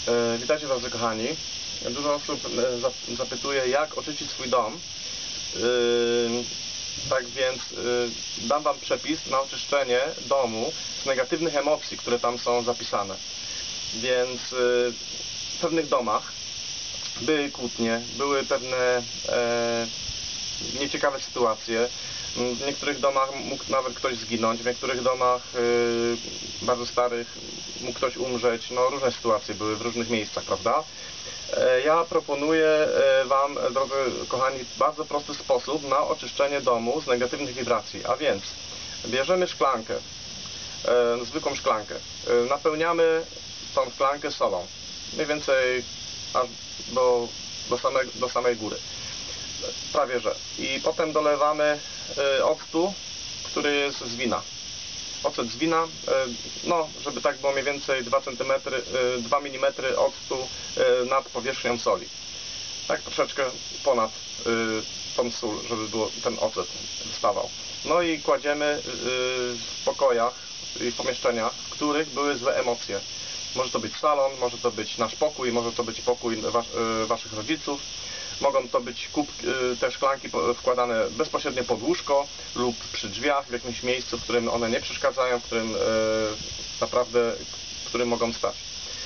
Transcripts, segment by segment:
Witajcie drodzy kochani. Dużo osób zapytuje, jak oczyścić swój dom. Tak więc dam Wam przepis na oczyszczenie domu z negatywnych emocji, które tam są zapisane. Więc w pewnych domach były kłótnie, były pewne nieciekawe sytuacje. W niektórych domach mógł nawet ktoś zginąć, w niektórych domach bardzo starych mógł ktoś umrzeć. No, różne sytuacje były w różnych miejscach, prawda? Ja proponuję Wam, drodzy kochani, bardzo prosty sposób na oczyszczenie domu z negatywnych wibracji. A więc bierzemy szklankę, zwykłą szklankę, napełniamy tą szklankę solą, mniej więcej aż do samej góry, prawie że. I potem dolewamy octu, który jest z wina. Ocet z wina, no, żeby tak było mniej więcej 2 mm octu nad powierzchnią soli. Tak troszeczkę ponad tą sól, żeby było ten ocet wystawał. No i kładziemy w pokojach i w pomieszczeniach, w których były złe emocje. Może to być salon, może to być nasz pokój, może to być pokój Waszych rodziców. Mogą to być te szklanki wkładane bezpośrednio pod łóżko lub przy drzwiach, w jakimś miejscu, w którym one nie przeszkadzają, w którym mogą stać.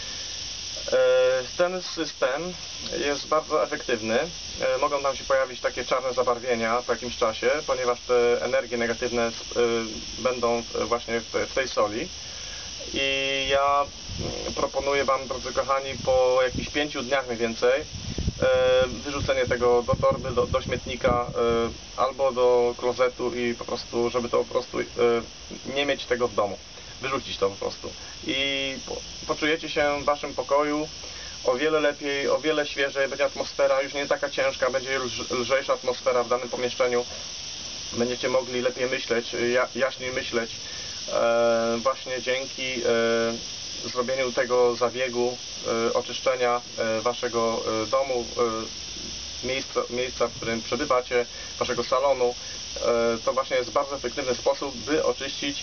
Ten system jest bardzo efektywny. Mogą nam się pojawić takie czarne zabarwienia po jakimś czasie, ponieważ te energie negatywne będą właśnie w tej soli. I ja proponuję Wam, drodzy kochani, po jakichś 5 dniach mniej więcej wyrzucenie tego do torby, do śmietnika albo do klozetu i po prostu, żeby to po prostu nie mieć tego w domu. Wyrzucić to po prostu. I poczujecie się w Waszym pokoju o wiele lepiej, o wiele świeżej, będzie atmosfera już nie taka ciężka, będzie lżejsza atmosfera w danym pomieszczeniu. Będziecie mogli lepiej myśleć, jaśniej myśleć, właśnie dzięki zrobieniu tego zabiegu oczyszczenia Waszego domu, miejsca, w którym przebywacie, Waszego salonu. To właśnie jest bardzo efektywny sposób, by oczyścić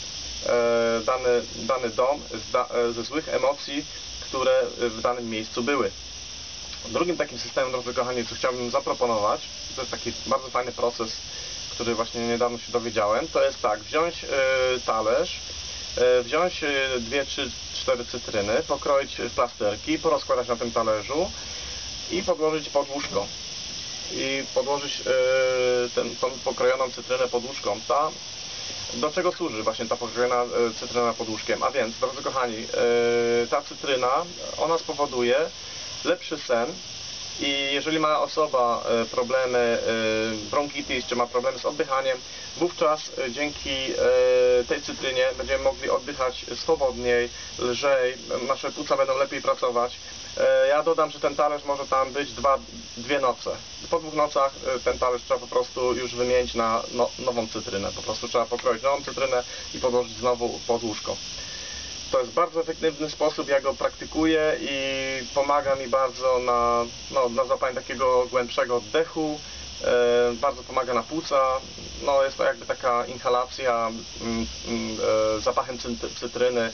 dany dom ze złych emocji, które w danym miejscu były. Drugim takim systemem, drodzy kochani, co chciałbym zaproponować, to jest taki bardzo fajny proces, który właśnie niedawno się dowiedziałem, to jest tak, wziąć talerz, wziąć 2, 3, 4 cytryny, pokroić w plasterki, porozkładać na tym talerzu i podłożyć pod łóżko. I podłożyć tą pokrojoną cytrynę pod łóżką. Do czego służy właśnie ta pokrojona cytryna pod łóżkiem? A więc, drodzy kochani, ta cytryna, ona spowoduje lepszy sen. I jeżeli ma osoba problemy bronchitis, czy ma problemy z oddychaniem, wówczas dzięki tej cytrynie będziemy mogli oddychać swobodniej, lżej, nasze płuca będą lepiej pracować. Ja dodam, że ten talerz może tam być 2 noce. Po 2 nocach ten talerz trzeba po prostu już wymienić na nową cytrynę. Po prostu trzeba pokroić nową cytrynę i podłożyć znowu pod łóżko. To jest bardzo efektywny sposób, ja go praktykuję i pomaga mi bardzo na złapanie takiego głębszego oddechu, bardzo pomaga na płuca, jest to jakby taka inhalacja zapachem cytryny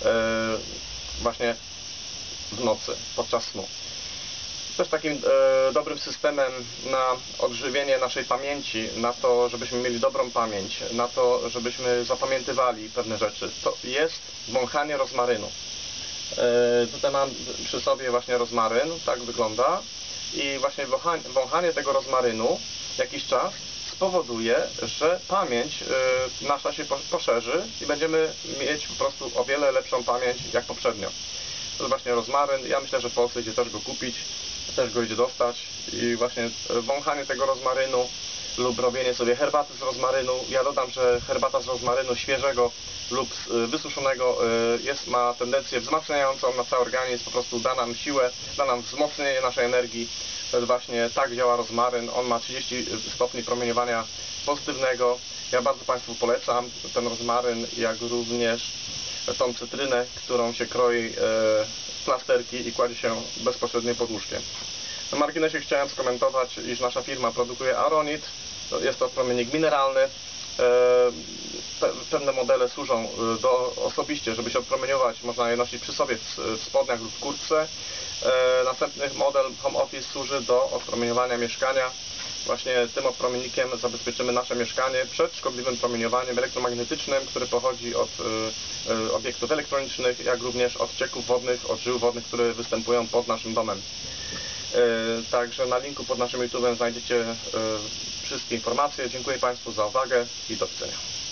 właśnie w nocy, podczas snu. Też takim dobrym systemem na odżywienie naszej pamięci, na to, żebyśmy mieli dobrą pamięć, na to, żebyśmy zapamiętywali pewne rzeczy, to jest wąchanie rozmarynu. Tutaj mam przy sobie właśnie rozmaryn, tak wygląda. I właśnie wąchanie tego rozmarynu jakiś czas spowoduje, że pamięć nasza się poszerzy i będziemy mieć po prostu o wiele lepszą pamięć jak poprzednio. To jest właśnie rozmaryn. Ja myślę, że w Polsce idzie też go kupić, też go idzie dostać i właśnie wąchanie tego rozmarynu lub robienie sobie herbaty z rozmarynu. Ja dodam, że herbata z rozmarynu świeżego lub wysuszonego ma tendencję wzmacniającą na cały organizm, po prostu da nam siłę, da nam wzmocnienie naszej energii. To jest właśnie tak działa rozmaryn. On ma 30 stopni promieniowania pozytywnego. Ja bardzo Państwu polecam ten rozmaryn, jak również tą cytrynę, którą się kroi w plasterki i kładzie się bezpośrednio pod łóżkiem. Na marginesie chciałem skomentować, iż nasza firma produkuje aronit. Jest to promiennik mineralny, Pewne modele służą osobiście, żeby się odpromieniować, można je nosić przy sobie w spodniach lub w kurtce. Następny model Home Office służy do odpromieniowania mieszkania. Właśnie tym odpromiennikiem zabezpieczymy nasze mieszkanie przed szkodliwym promieniowaniem elektromagnetycznym, które pochodzi od obiektów elektronicznych, jak również od cieków wodnych, od żył wodnych, które występują pod naszym domem. Także na linku pod naszym YouTube'em znajdziecie wszystkie informacje. Dziękuję Państwu za uwagę i do widzenia.